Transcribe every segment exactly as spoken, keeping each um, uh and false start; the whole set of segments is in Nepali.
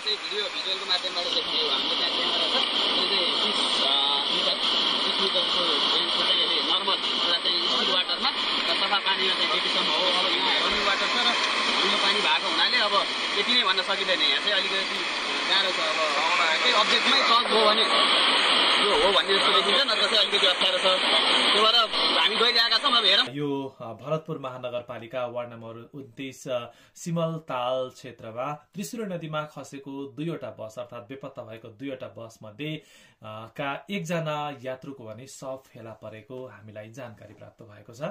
चाहिँ भिडियो भिजुअलको माध्यमबाट देखियो हाम्रो त्यहाँ क्यामेरा छ यो चाहिँ बिस मिटरको चाहिँ नर्मल एउटा चाहिँ स्टिल वाटरमा र सफा पानीमा चाहिँ त्यतिसम्म हो। अब यहाँ रनिङ वाटर छ र ठुलो पानी भएको हुनाले अब यति नै भन्न सकिँदैन। यहाँ चाहिँ अलिकति गाह्रो छ। अब त्यही अब्जेक्टमै सल्भ हो भने यो हो भन्ने जस्तो देखिन्छ, नत्र चाहिँ अलिकति अप्ठ्यारो छ। त्यही भएर हामी गइरहेका छौँ। अब हेरौँ। यो भरतपुर महानगरपालिका वार्ड नम्बर उन्तिस सिमलताल क्षेत्रमा त्रिशुली नदीमा खसेको दुईवटा बस अर्थात् बेपत्ता भएको दुईवटा बस मध्ये का एकजना यात्रुको भने शव फेला परेको हामीलाई जानकारी प्राप्त भएको छ।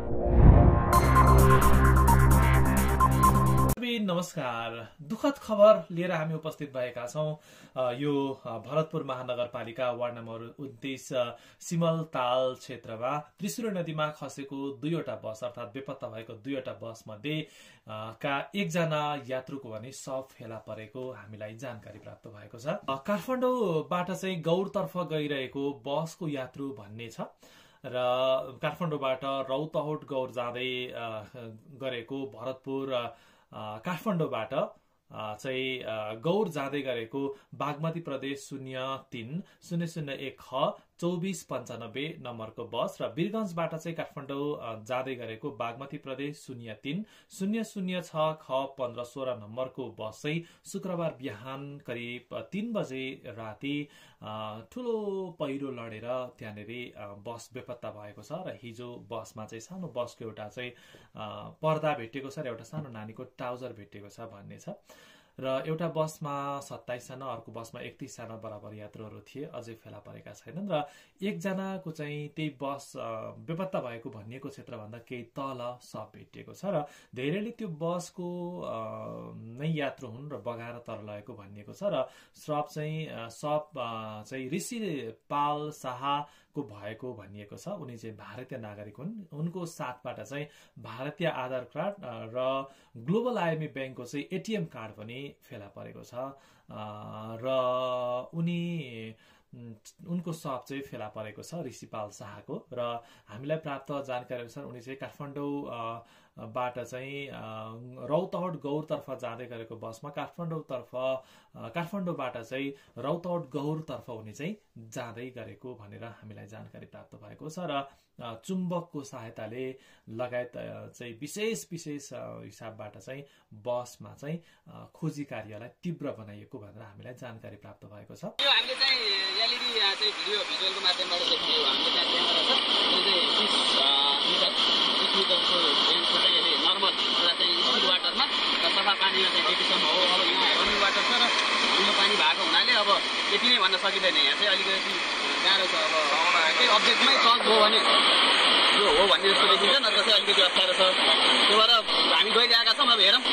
नमस्कार, दुःखद खबर लिएर हामी उपस्थित भएका छौं। यो भरतपुर महानगरपालिका वार्ड नम्बर उन्तिस सिमलताल क्षेत्रमा त्रिशुली नदीमा खसेको दुईवटा बस अर्थात् बेपत्ता भएको दुईवटा बस मध्ये का एकजना यात्रुको भने शव फेला परेको हामीलाई जानकारी प्राप्त भएको छ। काठमाडौँबाट चाहिँ गौरतर्फ गइरहेको बसको यात्रु भन्ने छ र काठमाडौँबाट रौतहट गौर जाँदै गरेको भरतपुर काठमाडौँबाट चाहिँ गौर जाँदै गरेको बागमती प्रदेश शून्य तीन शून्य शून्य एक ख चौबिस पन्चानब्बे नम्बरको बस र वीरगंजबाट चाहिँ काठमाडौँ जाँदै गरेको बागमती प्रदेश शून्य तीन शून्य शून्य छ ख पन्ध्र सोह्र नम्बरको बस चाहिँ शुक्रबार बिहान करिब तीन बजे राति ठुलो पहिरो लडेर त्यहाँनिर बस बेपत्ता भएको छ र हिजो बसमा चाहिँ सानो बसको एउटा चाहिँ पर्दा भेटिएको छ र एउटा सानो नानीको ट्राउजर भेटिएको छ भन्ने छ र एउटा बसमा सत्ताइस जना अर्को बसमा एकतीस जना बराबर यात्रुहरू थिए, अझै फेला परेका छैनन् र एकजनाको चाहिँ त्यही बस बेपत्ता भएको भनिएको क्षेत्रभन्दा केही तल शव भेटिएको छ र धेरैले त्यो बसको नै यात्रु हुन् र बगाएर तर लगेको भनिएको छ र शव चाहिँ शव चाहिँ ऋषि पाल शाहको भएको भनिएको छ। उनी चाहिँ भारतीय नागरिक हुन्। उनको साथबाट चाहिँ भारतीय आधार कार्ड र ग्लोबल आइएमए ब्याङ्कको चाहिँ एटिएम कार्ड पनि फेला परेको छ र उनी उनको शव चाहिँ फेला परेको छ ऋषिपाल शाहको र हामीलाई प्राप्त जानकारी अनुसार उनी चाहिँ काठमाडौँ बाट चाहिँ रौतहट गौरतर्फ जाँदै गरेको बसमा काठमाडौँतर्फ काठमाडौँबाट चाहिँ रौतहट गौरतर्फ उनी चाहिँ जाँदै गरेको भनेर हामीलाई जानकारी प्राप्त भएको छ र चुम्बकको सहायताले लगायत चाहिँ विशेष विशेष हिसाबबाट चाहिँ बसमा चाहिँ खोजी कार्यलाई तीव्र बनाइएको भनेर हामीलाई जानकारी प्राप्त भएको छ। यो हामीले चाहिँ एलइडी चाहिँ भिडियो भिजुअलको माध्यमबाट देखियो हाम्रो त्यहाँ क्यामेरा छ यो चाहिँ बिस मिटर बिस मिटरको चाहिँ नर्मल एउटा चाहिँ स्टिल वाटरमा र सफा पानीमा चाहिँ त्यतिसम्म हो। अब यहाँ रनिङ वाटर छ र ठुलो पानी भएको हुनाले अब यति नै भन्न सकिँदैन। यहाँ चाहिँ अलिकति गाह्रो छ। अब त्यही अब्जेक्टमै सल्भ हो भने यो हो भन्ने जस्तो देखिन्छ, नत्र चाहिँ अलिकति अप्ठ्यारो छ। त्यही भएर हामी गइरहेका छौँ। अब हेरौँ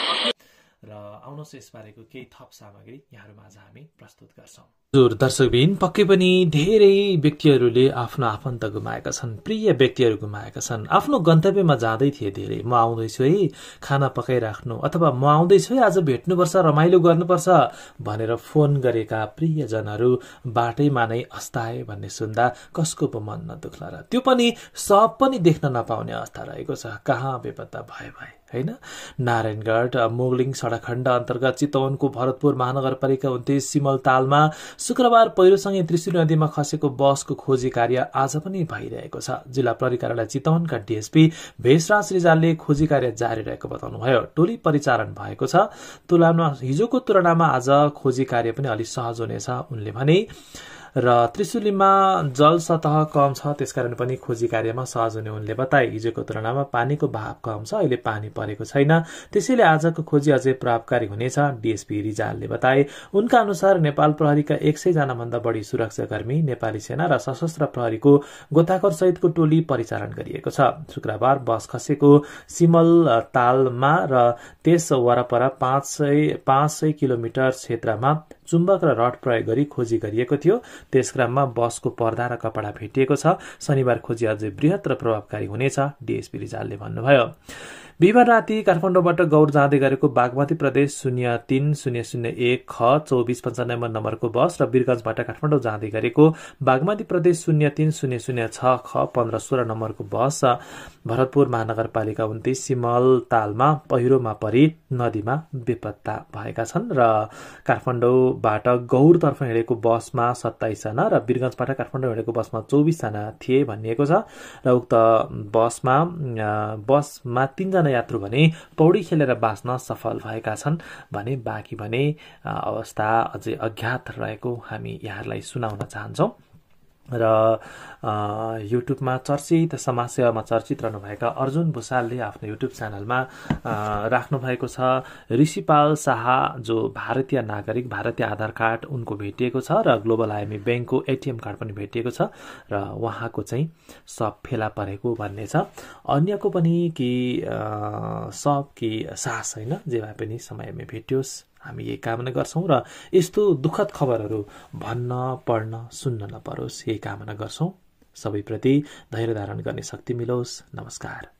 र आउनुहोस् यसबारेको केही थप सामग्री यहाँहरूमा आज हामी प्रस्तुत गर्छौं। हजुर दर्शकबिन, पक्कै पनि धेरै व्यक्तिहरूले आफ्नो आफन्त गुमाएका छन्, प्रिय व्यक्तिहरू गुमाएका छन्। आफ्नो गन्तव्यमा जाँदै थिए धेरै, म आउँदैछु है खाना पकाइराख्नु अथवा म आउँदैछु है आज भेट्नुपर्छ रमाइलो गर्नुपर्छ भनेर फोन गरेका प्रियजनहरू बाटैमा नै अस्ताए भन्ने सुन्दा कसको पो मन नदुख्ला र त्यो पनि सब पनि देख्न नपाउने अवस्था रहेको छ। कहाँ बेपत्ता भए भए हैन। नारायणगढ मोगलिङ सडक खण्ड अन्तर्गत चितवनको भरतपुर महानगरपालिका उन्तिस सिमलतालमा शुक्रबार पहिरोसँगै त्रिशुली नदीमा खसेको बसको खोजी कार्य आज पनि भइरहेको छ। जिल्ला प्रहरी कार्यालय चितवनका डीएसपी भेषराज रिजालले खोजी कार्य जारी रहेको बताउनुभयो। टोली परिचालन भएको छ। तुलनामा हिजोको तुलनामा आज खोजी कार्य पनि अलि सहज हुनेछ उनले भने र त्रिशुलीमा जल सतह कम छ, त्यसकारण पनि खोजी कार्यमा सहज हुने उनले बताए। हिजोको तुलनामा पानीको बहाव कम छ, अहिले पानी परेको छैन, त्यसैले आजको खोजी अझै प्रभावकारी हुनेछ डीएसपी रिजालले बताए। उनका अनुसार नेपाल प्रहरीका एक सय जना भन्दा बढी सुरक्षाकर्मी, नेपाली सेना र सशस्त्र प्रहरीको गोताखोर सहितको टोली परिचालन गरिएको छ। शुक्रबार बस खसेको सिमल तालमा र त्यस वरपर पाँच सय पाँच सय किलोमिटर क्षेत्रमा चुम्बक र रड प्रयोग गरी खोजी गरिएको थियो। त्यसक्रममा बसको पर्दा र कपडा भेटिएको छ। शनिबार खोजी अझै बृहत र प्रभावकारी हुनेछ, डीएसपी रिजालले भन्नुभयो। बिहिबार राति काठमाडौँबाट गौर जाँदै गरेको बागमती प्रदेश शून्य तीन शून्य शून्य एक ख चौबिस पन्चानब्बे नम्बरको बस र वीरगंजबाट काठमाडौँ जाँदै गरेको बागमती प्रदेश शून्य तीन शून्य शून्य छ ख पन्ध्र सोह्र नम्बरको बस भरतपुर महानगरपालिका उन्तिस सिमलतालमा पहिरोमा परि नदीमा बेपत्ता भएका छन् र काठमाडौँबाट गौरतर्फ हिँडेको बसमा सत्ताइसजना र वीरगंजबाट काठमाडौँ हिँडेको बसमा चौबिसजना थिए भनिएको छ र उक्त बसमा बसमा तीनजना यात्रु भने पौडी खेलेर बाँच्न सफल भएका छन् भने बाँकी भने अवस्था अझै अज्ञात रहेको हामी यहाँहरूलाई सुनाउन चाहन्छौँ। र युट्युबमा चर्चित समाजसेवामा चर्चित रहनुभएका अर्जुन भुषालले आफ्नो युट्युब च्यानलमा राख्नु भएको छ ऋषिपाल शाह जो भारतीय नागरिक, भारतीय आधार कार्ड उनको भेटिएको छ र ग्लोबल आइएमई ब्याङ्कको एटिएम कार्ड पनि भेटिएको छ र उहाँको चाहिँ सब फेला परेको भन्ने छ। अन्यको पनि कि सब कि सास होइन, जे भए पनि समयमै भेटियोस् हामी यही कामना गर्छौँ र यस्तो दुःखद खबरहरू भन्न पढ्न सुन्न नपरोस् यही कामना गर्छौँ। सबैप्रति धैर्य धारण गर्ने शक्ति मिलोस्। नमस्कार।